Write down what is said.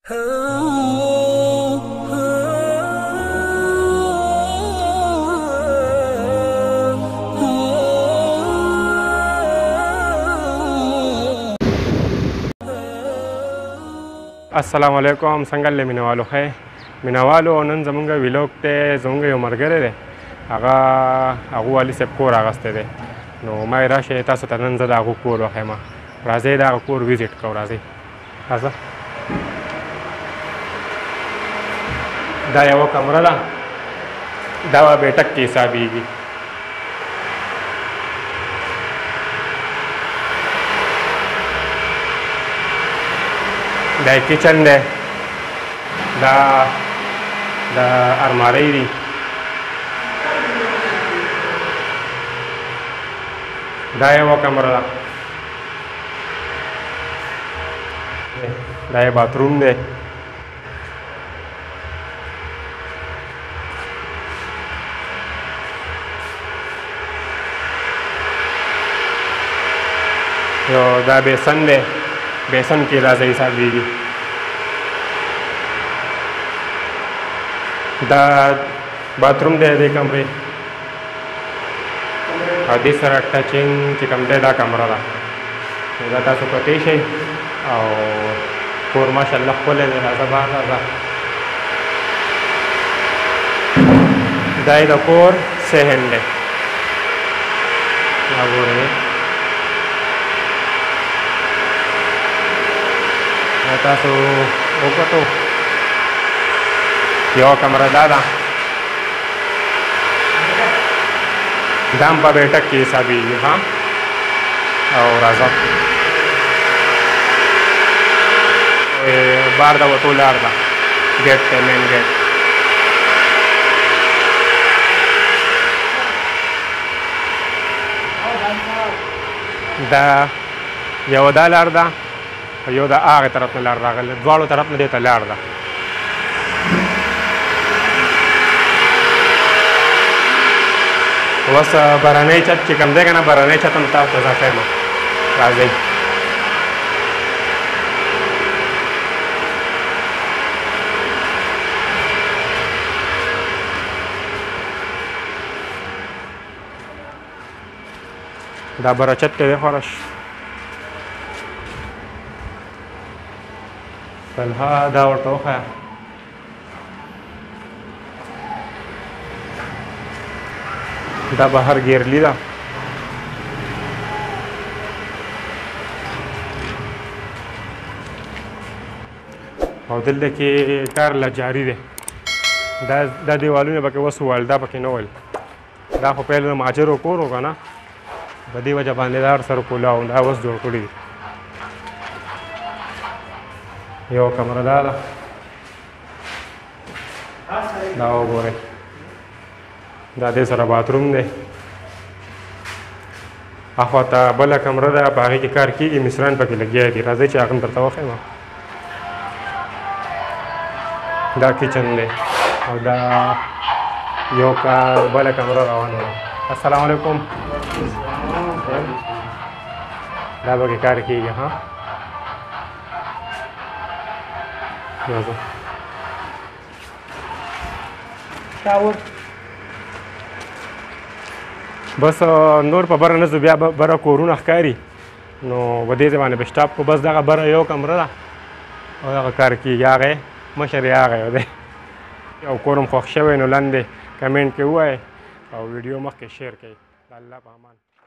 Assalamoalikum, څنګه له مینوالو ښه مینوالو نن زمونږ ویلوګ ته زمونږ یو ملګری دی هغه والي صاحب کور اخیستی دی نو ما یې راشئ تاسو ته نن زه د هغو کور وښیم راځئ د هغه کور ویزیټ کوو راځئ راځه دا یوه کمره ده دا به بیټک کې حسابېږي دا کچن دی دا ارماری دی دا یوه کمره ده دا یې باتروم دی یو دا بیسن دی بیسن کې راځي حسابېږي دا باتروم دی دې کمرې او دې سره ټچینګ چې کوم دی دا کمره ده دا تاسو کتی شئ او کور ماشاءالله ښکلی دی راځه بهر راځه دا یې د کور صحن دی دا ګورئ تاسو وکتو یو کمره دا ده دا هم په بیټک کې حسابېږي ها او راځه بار د وتو لار ده ګیټ ته مین ګیټ دا یو دا لار ده یو د هغې طرف نه لار راغلی دواړو طرف نه دې ته لار ده اوس بهرنی چت چې کوم دی که نه بهرنی چت هم تاسو ته زه ښیم راځئ دا بره چت دی خورش فلها دا ورته وښیه دا بهر ګیرلي ده او دلته کې کار لا جاري دی دا دیوالونه پکې اوس وویل دا پکې نه ویل دا خو پیل د مهاجرو کور و که نه په دې وجه باندې دا هر سره کولاو دا اوس جوړ کړي دي یو کمره دا ده دا وګورئ دا دې سره باتروم دی اخوا ته بله کمره ده په هغې کې کار کېږي مصران پکې لګیا دي راځئ چې هغه هم درته وښیم دا کچن دی او دا یو بله کمره روانه ده السلام علیکم دا پکې کار کېږي ها بس نور په بره نه ځو بیا بره کورونه ښکاري نو په دې ځای باندې به سټاپ کو بس دغه بره یو کمره ده او هغه کار کېږي هغه مشر یې هغه یو دی او کور هم خوښ شوی نو لاندې کمنټ کې ووایئ او ویډیو مخکې شیر کړئ د الله په امان